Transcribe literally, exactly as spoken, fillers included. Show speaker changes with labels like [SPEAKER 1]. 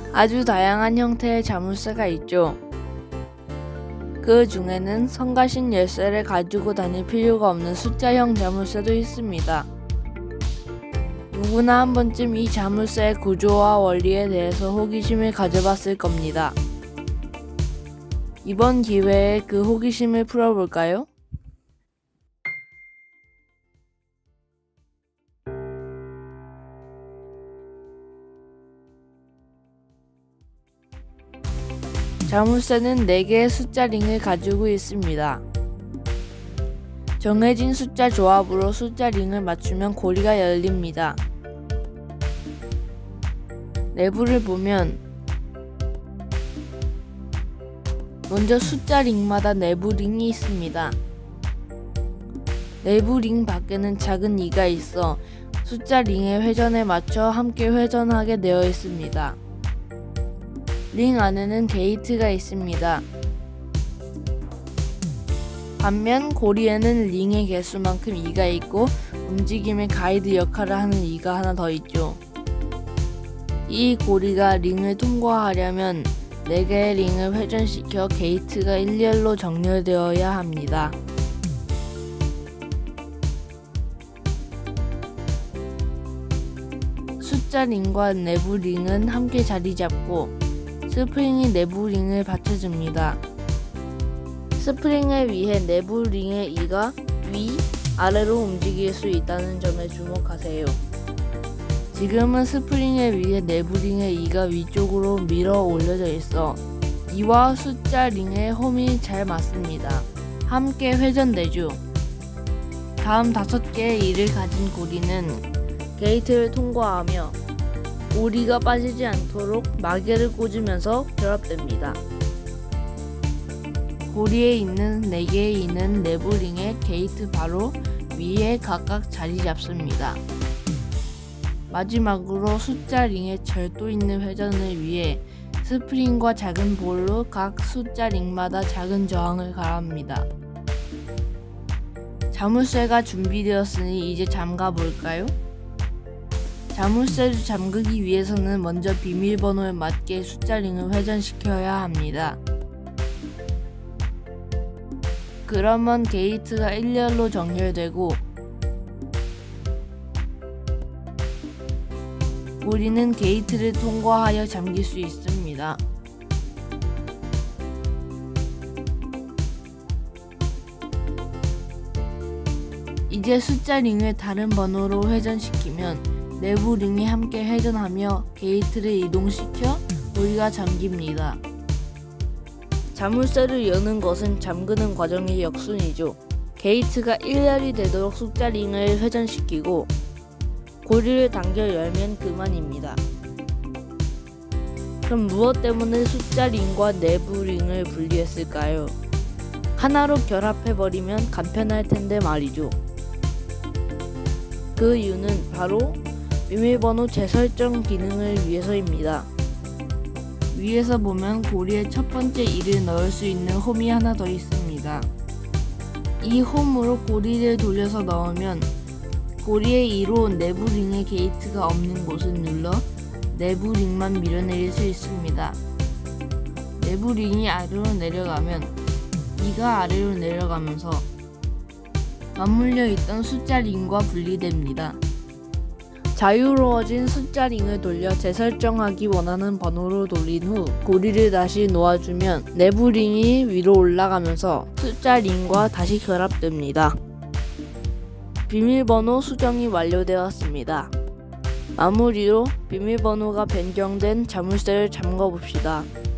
[SPEAKER 1] 아주 다양한 형태의 자물쇠가 있죠. 그 중에는 성가신 열쇠를 가지고 다닐 필요가 없는 숫자형 자물쇠도 있습니다. 누구나 한 번쯤 이 자물쇠의 구조와 원리에 대해서 호기심을 가져봤을 겁니다. 이번 기회에 그 호기심을 풀어볼까요? 자물쇠는 네 개의 숫자 링을 가지고 있습니다. 정해진 숫자 조합으로 숫자 링을 맞추면 고리가 열립니다. 내부를 보면 먼저 숫자 링마다 내부 링이 있습니다. 내부 링 밖에는 작은 이가 있어 숫자 링의 회전에 맞춰 함께 회전하게 되어 있습니다. 링 안에는 게이트가 있습니다. 반면 고리에는 링의 개수만큼 이가 있고 움직임의 가이드 역할을 하는 이가 하나 더 있죠. 이 고리가 링을 통과하려면 네 개의 링을 회전시켜 게이트가 일렬로 정렬되어야 합니다. 숫자 링과 내부 링은 함께 자리 잡고 스프링이 내부 링을 받쳐줍니다. 스프링에 의해 내부 링의 이가 위, 아래로 움직일 수 있다는 점에 주목하세요. 지금은 스프링에 의해 내부 링의 이가 위쪽으로 밀어 올려져 있어 이와 숫자 링의 홈이 잘 맞습니다. 함께 회전되죠. 다음 다섯 개의 이를 가진 고리는 게이트를 통과하며 고리가 빠지지 않도록 마개를 꽂으면서 결합됩니다. 고리에 있는 네 개의 이는 내부 링의 게이트 바로 위에 각각 자리 잡습니다. 마지막으로 숫자 링의 절도 있는 회전을 위해 스프링과 작은 볼로 각 숫자 링마다 작은 저항을 가합니다. 자물쇠가 준비되었으니 이제 잠가 볼까요? 자물쇠를 잠그기 위해서는 먼저 비밀번호에 맞게 숫자 링을 회전시켜야 합니다. 그러면 게이트가 일렬로 정렬되고 고리는 게이트를 통과하여 잠길 수 있습니다. 이제 숫자 링을 다른 번호로 회전시키면 내부 링이 함께 회전하며 게이트를 이동시켜 고리가 잠깁니다. 자물쇠를 여는 것은 잠그는 과정의 역순이죠. 게이트가 일렬이 되도록 숫자 링을 회전시키고 고리를 당겨 열면 그만입니다. 그럼 무엇 때문에 숫자 링과 내부 링을 분리했을까요? 하나로 결합해버리면 간편할 텐데 말이죠. 그 이유는 바로 비밀번호 재설정 기능을 위해서입니다. 위에서 보면 고리에 첫 번째 이를 넣을 수 있는 홈이 하나 더 있습니다. 이 홈으로 고리를 돌려서 넣으면 고리의 이로 내부 링의 게이트가 없는 곳을 눌러 내부 링만 밀어내릴 수 있습니다. 내부 링이 아래로 내려가면 이가 아래로 내려가면서 맞물려 있던 숫자 링과 분리됩니다. 자유로워진 숫자 링을 돌려 재설정하기 원하는 번호로 돌린 후 고리를 다시 놓아주면 내부 링이 위로 올라가면서 숫자 링과 다시 결합됩니다. 비밀번호 수정이 완료되었습니다. 마무리로 비밀번호가 변경된 자물쇠를 잠궈 봅시다.